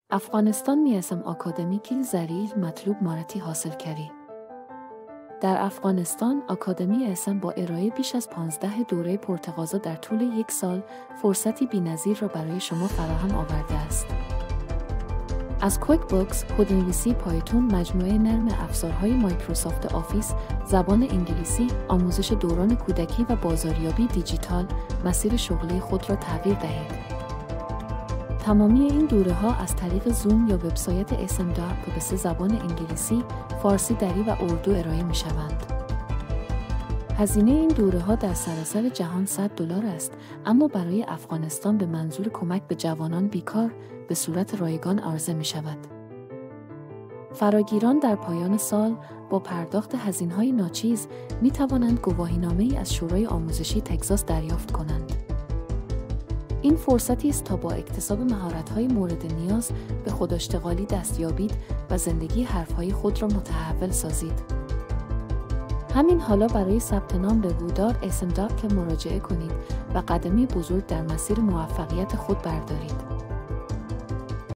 افغانستان میاسم آکادمی کیل زریل مطلوب مارتی حاصل کردی. در افغانستان آکادمی اسم با ارائه بیش از 15 دوره پرتقاضا در طول یک سال فرصتی بی‌نظیر را برای شما فراهم آورده است. از کویک بوکس، کدنویسی پایتون، مجموعه نرم افزارهای مایکروسافت آفیس، زبان انگلیسی، آموزش دوران کودکی و بازاریابی دیجیتال، مسیر شغلی خود را تغییر دهید. تمامی این دوره‌ها از طریق زوم یا وبسایت اسمدار که به 3 زبان انگلیسی، فارسی، دری و اردو ارائه می‌شوند. هزینه این دوره‌ها در سراسر جهان $100 است، اما برای افغانستان به منظور کمک به جوانان بیکار به صورت رایگان عرضه می‌شود. فراگیران در پایان سال با پرداخت هزینه‌های ناچیز می‌توانند گواهینامه‌ای از شورای آموزشی تگزاس دریافت کنند. این فرصتی است تا با اکتساب مهارت‌های مورد نیاز به خوداشتغالی دست یابید و زندگی حرفهای خود را متحول سازید. همین حالا برای ثبت نام به وودار اسم.که مراجعه کنید و قدمی بزرگ در مسیر موفقیت خود بردارید.